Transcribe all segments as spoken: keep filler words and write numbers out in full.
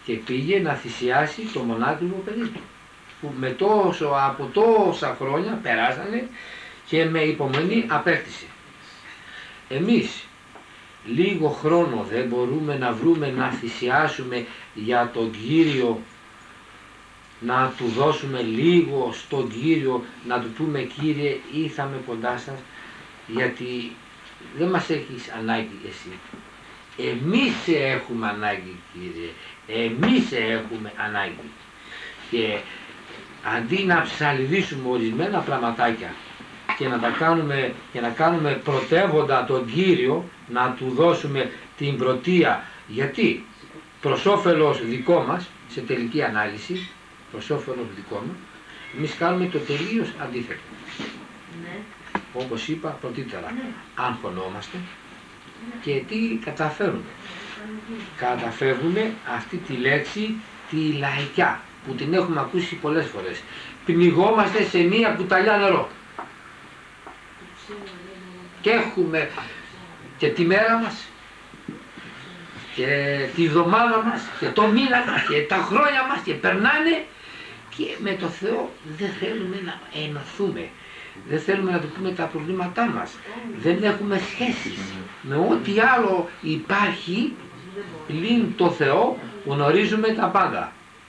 και πήγε να θυσιάσει το μονάκριβο παιδί του, που με τόσο, από τόσα χρόνια περάσανε και με υπομονή απέκτησε. Εμείς λίγο χρόνο δεν μπορούμε να βρούμε να θυσιάσουμε για τον Κύριο, να του δώσουμε λίγο στον Κύριο, να του πούμε Κύριε ήρθαμε κοντά σας, γιατί δεν μας έχεις ανάγκη εσύ. Εμείς σε έχουμε ανάγκη Κύριε, εμείς σε έχουμε ανάγκη. Και αντί να ψαλιδίσουμε ορισμένα πραγματάκια και να τα κάνουμε, και να κάνουμε πρωτεύοντα τον Κύριο, να του δώσουμε την πρωτεία, γιατί προς όφελος δικό μας, σε τελική ανάλυση, προς όφελος δικό μας, εμείς κάνουμε το τελείως αντίθετο. Ναι. Όπως είπα πρωτήτερα, ναι. Αγχωνόμαστε και τι καταφέρουμε. Καταφεύγουμε αυτή τη λέξη, τη λαϊκιά, που την έχουμε ακούσει πολλές φορές. Πνιγόμαστε σε μία κουταλιά νερό. Και έχουμε και τη μέρα μας, και τη βδομάδα μας, και το μήνα μας, και τα χρόνια μας, και περνάνε και με το Θεό δεν θέλουμε να ενωθούμε. Δεν θέλουμε να του πούμε τα προβλήματά μας. Δεν έχουμε σχέσεις με ό,τι άλλο υπάρχει πλην το Θεό, γνωρίζουμε τα πάντα.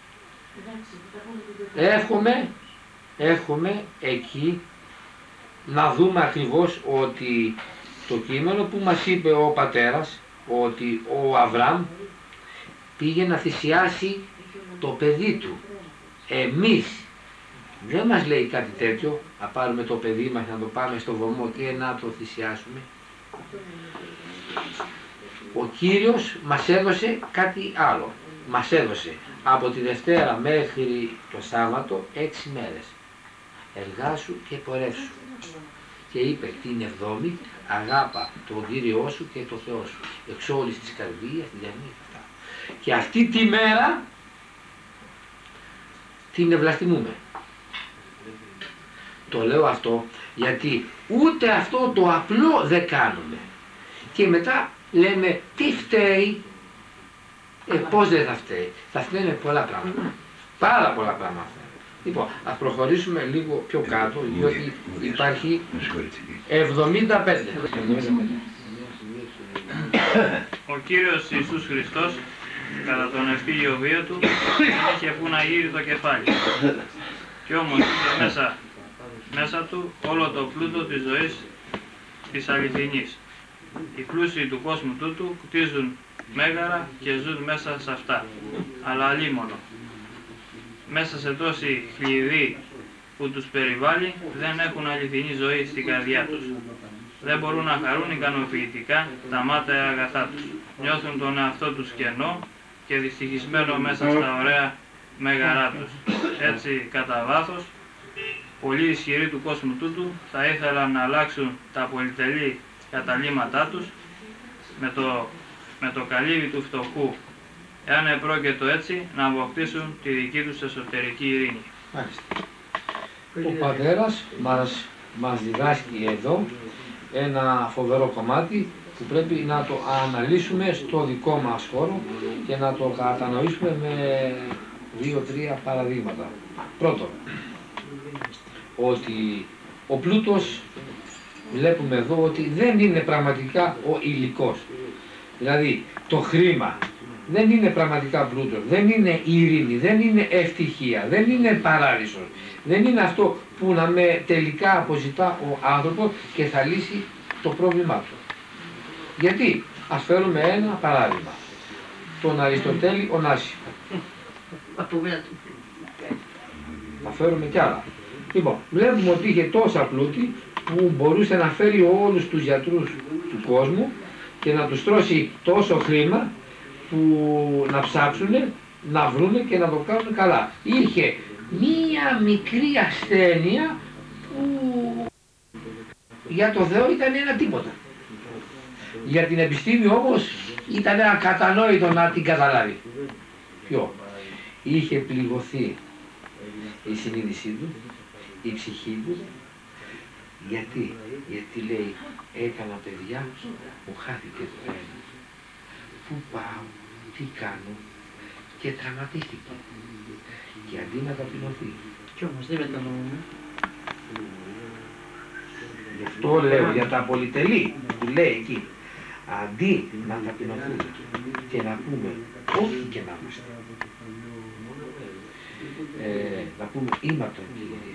Εύχομαι, εύχομαι εκεί να δούμε ακριβώς ότι το κείμενο που μας είπε ο πατέρας, ότι ο Αβραάμ πήγε να θυσιάσει το παιδί του. Εμείς δεν μας λέει κάτι τέτοιο, να πάρουμε το παιδί μας, να το πάμε στο βωμό και να το θυσιάσουμε. Ο Κύριος μας έδωσε κάτι άλλο. Μας έδωσε από τη Δευτέρα μέχρι το Σάββατο έξι μέρες. Εργάσου και πορεύσου. Και είπε την εβδόμη αγάπα τον Κύριό σου και το Θεό σου. Εξ όλης της καρδίας, τη διαρνή αυτά. Και αυτή τη μέρα την ευλαστημούμε. Το λέω αυτό γιατί ούτε αυτό το απλό δεν κάνουμε. Και μετά λέμε τι φταίει. Ε, πώς δεν θα φταίει. Θα φταίνε πολλά πράγματα. Πάρα πολλά πράγματα. Λοιπόν, ας προχωρήσουμε λίγο πιο κάτω, διότι υπάρχει εβδομήντα πέντε. Ο Κύριος Ιησούς Χριστός, κατά τον ευφύγιο βίο του, είχε που να γύρει το κεφάλι. Κι όμως είχε μέσα, μέσα του όλο το πλούτο της ζωής της αληθινής. Οι πλούσιοι του κόσμου τούτου κτίζουν μέγαρα και ζουν μέσα σε αυτά, αλλά αλίμονο. Μέσα σε τόση χλειδί που τους περιβάλλει δεν έχουν αληθινή ζωή στην καρδιά τους. Δεν μπορούν να χαρούν ικανοποιητικά τα μάταια αγαθά τους. Νιώθουν τον εαυτό τους κενό και δυστυχισμένο μέσα στα ωραία μέγαρά τους. Έτσι κατά βάθος, πολλοί ισχυροί του κόσμου τούτου θα ήθελαν να αλλάξουν τα πολυτελή καταλήμματά τους με το, με το καλύβι του φτωχού, εάν επρόκειτο έτσι να αποκτήσουν τη δική τους εσωτερική ειρήνη. Μάλιστα. Ο πατέρας μας, μας διδάσκει εδώ ένα φοβερό κομμάτι που πρέπει να το αναλύσουμε στο δικό μας χώρο και να το κατανοήσουμε με δύο-τρία παραδείγματα. Πρώτον, ότι ο πλούτος, βλέπουμε εδώ ότι δεν είναι πραγματικά ο υλικός. Δηλαδή το χρήμα δεν είναι πραγματικά πλούτος, δεν είναι ειρήνη, δεν είναι ευτυχία, δεν είναι παράδεισος. Δεν είναι αυτό που να με τελικά αποζητά ο άνθρωπος και θα λύσει το πρόβλημά του. Γιατί, ας φέρουμε ένα παράδειγμα. Τον Αριστοτέλη Ωνάση. Θα φέρουμε κι άλλα. Λοιπόν, βλέπουμε ότι είχε τόσα πλούτη που μπορούσε να φέρει όλους τους γιατρούς του κόσμου και να τους τρώσει τόσο χρήμα που να ψάξουν, να βρούνε και να το κάνουν καλά. Είχε μία μικρή ασθένεια που για το Θεό ήταν ένα τίποτα. Για την επιστήμη όμως ήταν ακατανόητο να την καταλάβει. Ποιο? Είχε πληγωθεί η συνείδησή του, η ψυχή του. Γιατί? Γιατί λέει έκανα παιδιά, μου χάθηκε το ένα. Πού πάω, τι κάνω, και τραυματίστηκε. Και αντί να ταπεινωθεί. Κι όμως δεν μετανοούμε. Γι' αυτό λέω για τα πολυτελή που λέει εκεί. Αντί να ταπεινωθούμε και να πούμε όχι και να είμαστε. Ε, να πούμε είμαι από τον Κύριο.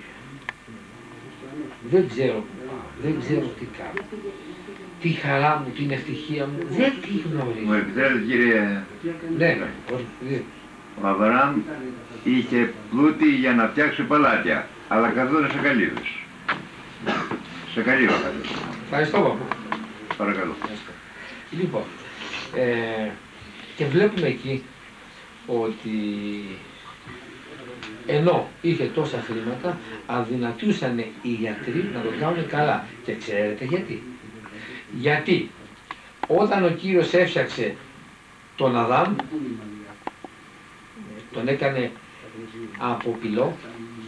Δεν ξέρω που πάω, δεν ξέρω τι κάνω. Τη χαρά μου, την ευτυχία μου, δεν τη γνωρίζω. Μου επιτρέπετε κύριε, Ναι, ναι. ο Αβραάμ είχε πλούτη για να φτιάξει παλάτια, αλλά καθόταν σε καλύβες. Σε καλύβα καθόταν. Ευχαριστώ παππού. Παρακαλώ. Λοιπόν, ε, και βλέπουμε εκεί ότι ενώ είχε τόσα χρήματα, αδυνατούσαν οι γιατροί να τον κάνουν καλά. Και ξέρετε γιατί. Γιατί όταν ο Κύριος έφτιαξε τον Αδάμ, τον έκανε από πυλό,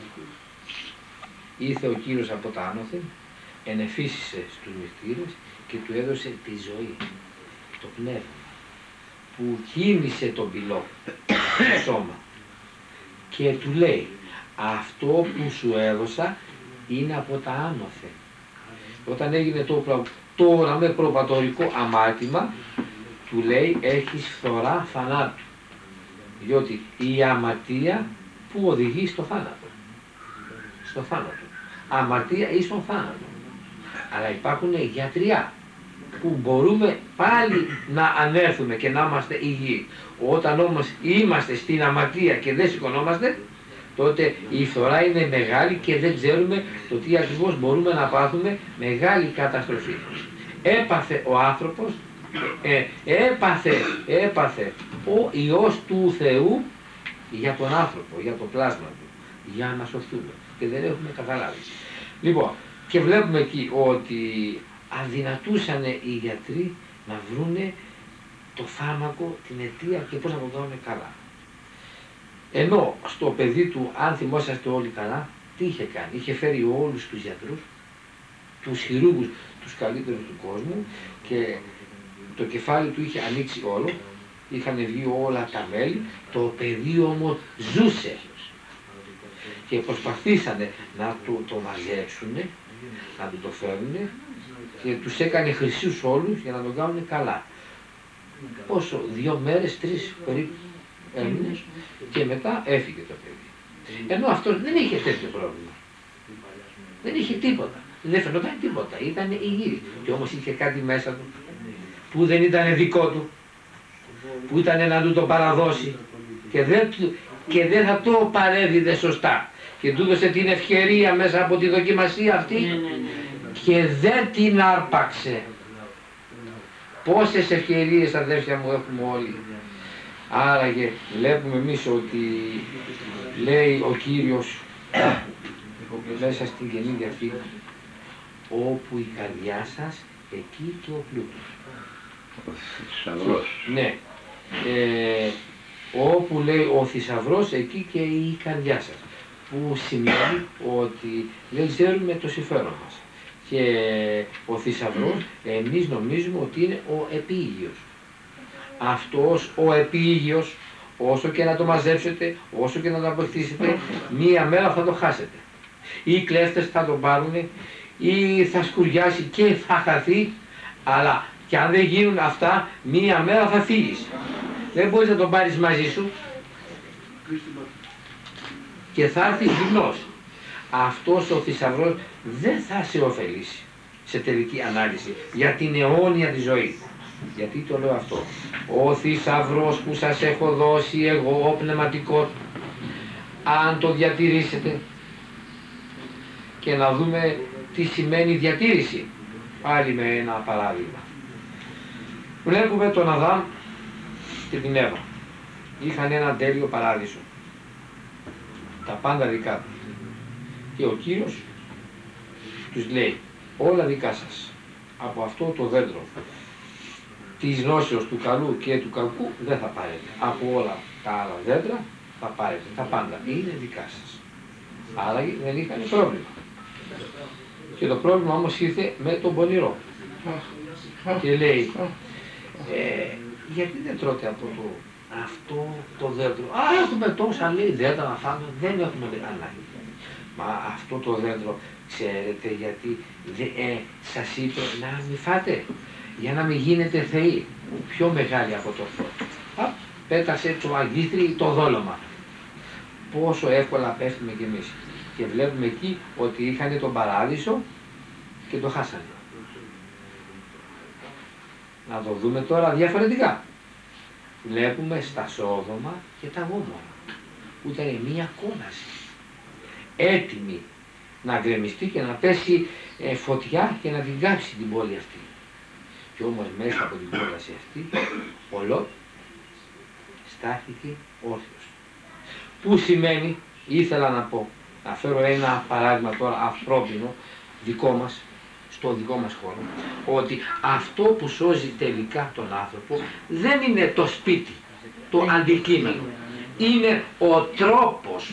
ήρθε ο Κύριος από τα άνωθεν, ενεφύσισε στους μυστήρες και του έδωσε τη ζωή, το πνεύμα, που κίνησε τον πυλό στο σώμα. Και του λέει, αυτό που σου έδωσα είναι από τα άνωθεν. Όταν έγινε το τώρα με προπατορικό αμάρτημα, του λέει, έχεις φθορά θανάτου. Διότι η αμαρτία που οδηγεί στο θάνατο. Στο θάνατο. Αμαρτία ή στον θάνατο. Αλλά υπάρχουν γιατριά που μπορούμε πάλι να ανέρθουμε και να είμαστε υγιεί. Όταν όμως είμαστε στην αμαρτία και δεν σηκωνόμαστε, τότε η φθορά είναι μεγάλη και δεν ξέρουμε το τι ακριβώς μπορούμε να πάθουμε, μεγάλη καταστροφή. Έπαθε ο άνθρωπος, ε, έπαθε, έπαθε ο Υιός του Θεού για τον άνθρωπο, για το πλάσμα του, για να σωθούμε και δεν έχουμε καταλάβει. Λοιπόν, και βλέπουμε εκεί ότι αδυνατούσαν οι γιατροί να βρούνε το φάρμακο, την αιτία και πώς να το κάνουν καλά. Ενώ στο παιδί του, αν θυμόσαστε όλοι καλά, τι είχε κάνει? Είχε φέρει όλους τους γιατρούς, τους χειρούργους, τους καλύτερους του κόσμου και το κεφάλι του είχε ανοίξει όλο, είχαν βγει όλα τα μέλη, το παιδί όμως ζούσε και προσπαθήσανε να το, το μαζέψουν, να του το φέρουν και τους έκανε χρυσούς όλους για να τον κάνουν καλά. Πόσο, δύο μέρες, τρεις περίπου έμεινες και μετά έφυγε το παιδί. Ενώ αυτός δεν είχε τέτοιο πρόβλημα. Δεν είχε τίποτα. Δεν φαινόταν τίποτα. Ήταν υγιής. Και όμως είχε κάτι μέσα του που δεν ήταν δικό του. Που ήταν να του το παραδώσει. Και δεν, και δεν θα το παρέδιδε σωστά. Και του έδωσε την ευκαιρία μέσα από τη δοκιμασία αυτή και δεν την άρπαξε. Πόσες ευκαιρίες, αδέρφια μου, έχουμε όλοι. Άραγε βλέπουμε εμείς ότι λέει ο Κύριος μέσα στην Καινή Διαθήκη, όπου η καρδιά σας, εκεί και ο πλούτος. Ο θησαυρός. Ναι. Ε, όπου λέει ο θησαυρός, εκεί και η καρδιά σας. Που σημαίνει ότι δεν ξέρουμε το συμφέρον μας. Και ο θησαυρός, εμείς νομίζουμε ότι είναι ο επίγειος. Αυτός ο επίγειος, όσο και να το μαζέψετε, όσο και να το αποκτήσετε, μία μέρα θα το χάσετε. Ή οι κλέφτες θα το πάρουν, ή θα σκουριάσει και θα χαθεί, αλλά και αν δεν γίνουν αυτά, μία μέρα θα φύγεις. Δεν μπορείς να τον πάρεις μαζί σου και θα έρθει γυμνός. Αυτός ο θησαυρός δεν θα σε ωφελήσει σε τελική ανάλυση για την αιώνια τη ζωή. Γιατί το λέω αυτό? Ο θησαυρός που σας έχω δώσει εγώ, ο πνευματικός, αν το διατηρήσετε, και να δούμε τι σημαίνει διατήρηση, πάλι με ένα παράδειγμα. Βλέπουμε τον Αδάμ και την Εύα. Είχαν ένα τέλειο παράδεισο. Τα πάντα δικά του. Και ο Κύριος τους λέει, όλα δικά σας. Από αυτό το δέντρο της γνώσεως του καλού και του κακού δεν θα πάρετε. Από όλα τα άλλα δέντρα θα πάρετε. Τα πάντα είναι δικά σας. Άρα δεν είχαν πρόβλημα. Και το πρόβλημα όμως ήρθε με τον πονηρό. Και λέει, ε, γιατί δεν τρώτε από το αυτό το δέντρο. Α, έχουμε τόσα λέει δέντρα να φάμε, δεν έχουμε ανάγκη. Μα αυτό το δέντρο, ξέρετε γιατί ε, σας είπε να μην φάτε, για να μην γίνετε θεοί, πιο μεγάλοι από το Θεό. Α, πέτασε το αγκίστρι το δόλωμα. Πόσο εύκολα πέφτουμε κι εμείς. Και βλέπουμε εκεί ότι είχαν τον παράδεισο και το χάσανε. Να το δούμε τώρα διαφορετικά. Βλέπουμε στα Σόδομα και τα Γόμορα που ήταν μία κόλαση. Έτοιμη να γκρεμιστεί και να πέσει ε, φωτιά και να την κάψει την πόλη αυτή. Και όμως μέσα από την κόλαση αυτή ο Λότ στάθηκε όρθιος. Πού σημαίνει, ήθελα να πω, να φέρω ένα παράδειγμα τώρα ανθρώπινο δικό μας, στο δικό μας χώρο, ότι αυτό που σώζει τελικά τον άνθρωπο δεν είναι το σπίτι, το αντικείμενο, είναι ο τρόπος.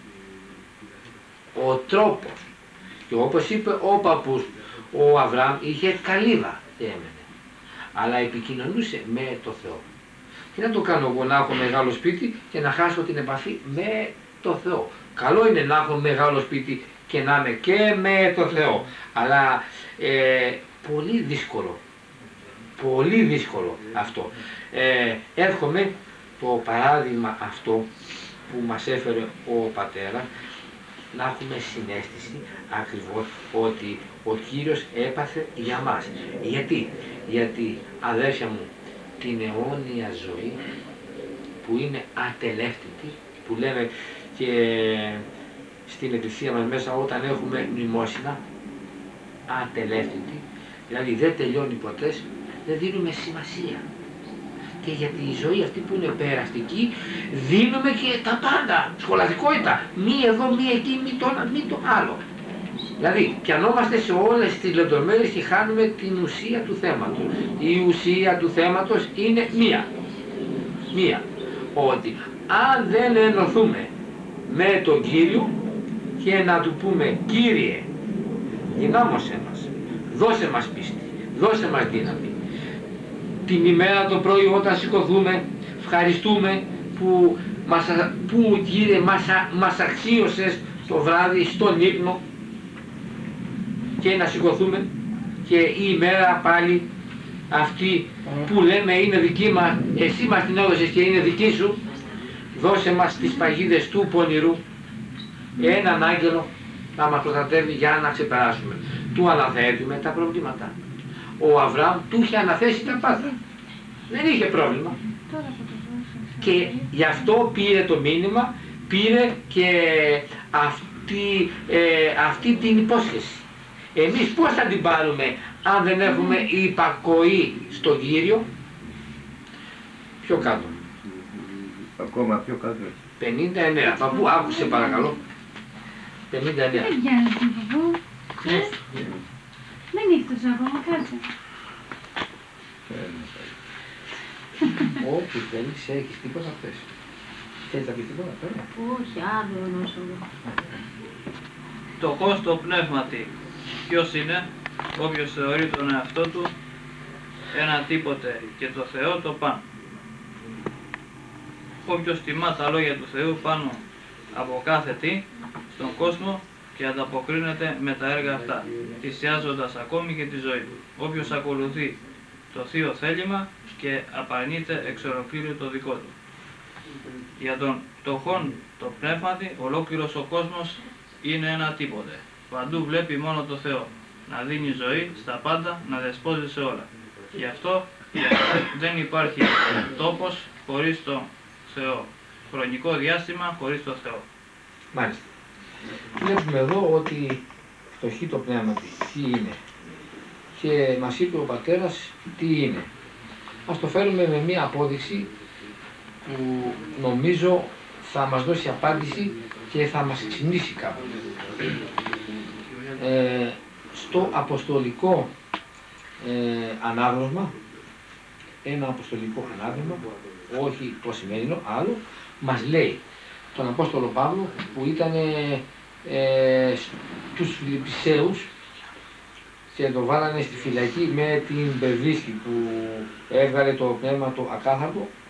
Ο τρόπος. Και όπως είπε ο παππούς, ο Αβραάμ είχε καλύβα και έμενε, αλλά επικοινωνούσε με το Θεό. Και να το κάνω εγώ να έχω μεγάλο σπίτι και να χάσω την επαφή με το Θεό. Καλό είναι να έχω μεγάλο σπίτι και να είμαι και με το Θεό, αλλά ε, πολύ δύσκολο, πολύ δύσκολο αυτό. Ε, έρχομαι το παράδειγμα αυτό που μας έφερε ο πατέρας, να έχουμε συναίσθηση ακριβώς ότι ο Κύριος έπαθε για μας. Γιατί, γιατί αδέρφια μου, την αιώνια ζωή που είναι ατελεύτητη, που λέμε και στην εκκλησία μας μέσα όταν έχουμε μνημόσυνα, ατελεύτητη, δηλαδή δεν τελειώνει ποτέ, δεν δίνουμε σημασία. Και γιατί η ζωή αυτή που είναι περαστική, δίνουμε και τα πάντα, σχολαστικότητα, μη εδώ, μη εκεί, μη το ένα, μη το άλλο. Δηλαδή, πιανόμαστε σε όλες τις λεπτομέρειες και χάνουμε την ουσία του θέματος. Η ουσία του θέματος είναι μία. Μία. Ότι αν δεν ενωθούμε με τον Κύριο και να του πούμε Κύριε, δυνάμωσέ μας, δώσε μας πίστη, δώσε μας δύναμη. Την ημέρα το πρωί όταν σηκωθούμε, ευχαριστούμε που, μας, που Κύριε μας, μας αξίωσες το βράδυ στον ύπνο, και να σηκωθούμε και η ημέρα πάλι αυτή που λέμε είναι δική μας, εσύ μας την έδωσες και είναι δική σου, δώσε μας τις παγίδες του πονηρού, έναν άγγελο να μας προστατεύει για να ξεπεράσουμε. Του αναθέτουμε τα προβλήματα. Ο Αβραάμ του είχε αναθέσει τα πάντα. Δεν είχε πρόβλημα. Και γι' αυτό πήρε το μήνυμα, πήρε και αυτή, ε, αυτή την υπόσχεση. Εμείς πώς θα την πάρουμε αν δεν έχουμε υπακοή στον Κύριο? Πιο κάτω. Ακόμα πιο κάτω. πενήντα εννέα. Παππού, άκουσε παρακαλώ. πενήντα εννέα. Δεν βγαίνεις παππού. Δεν νύχτωσε ακόμα, κάτσε. Όπου θέλεις, έχεις τίποτα αυτές. Θέλεις να πεις τίποτα τώρα? Όχι, άλλο ενός εγώ. Φτωχός το πνεύματι. Ποιος είναι? Όποιος θεωρεί τον εαυτό του ένα τίποτε και το Θεό το πάνω. Όποιος τιμά τα λόγια του Θεού πάνω από κάθε τι στον κόσμο και ανταποκρίνεται με τα έργα αυτά, θυσιάζοντας ακόμη και τη ζωή του. Όποιος ακολουθεί το θείο θέλημα και απαρνείται εξ ολοκλήρου το δικό του. Για τον φτωχόν το πνεύματι, ολόκληρος ο κόσμος είναι ένα τίποτε. Παντού βλέπει μόνο το Θεό, να δίνει ζωή στα πάντα, να δεσπόζει σε όλα. Γι' αυτό δεν υπάρχει τόπος χωρίς το Θεό, χρονικό διάστημα χωρίς το Θεό. Μάλιστα. Βλέπουμε εδώ ότι φτωχή το πνεύμα τι είναι. Και μας είπε ο πατέρας τι είναι. Ας το φέρουμε με μία απόδειξη που νομίζω θα μας δώσει απάντηση και θα μας ξυπνήσει κάπου. Ε, στο αποστολικό ε, ανάγνωσμα, ένα αποστολικό ανάγνωσμα, όχι το σημερινό, άλλο, μας λέει τον Απόστολο Παύλο που ήταν ε, στους Φιλιππισαίους και το βάλανε στη φυλακή με την Περδίσκη που έβγαλε το πνεύμα το ακάθαρτο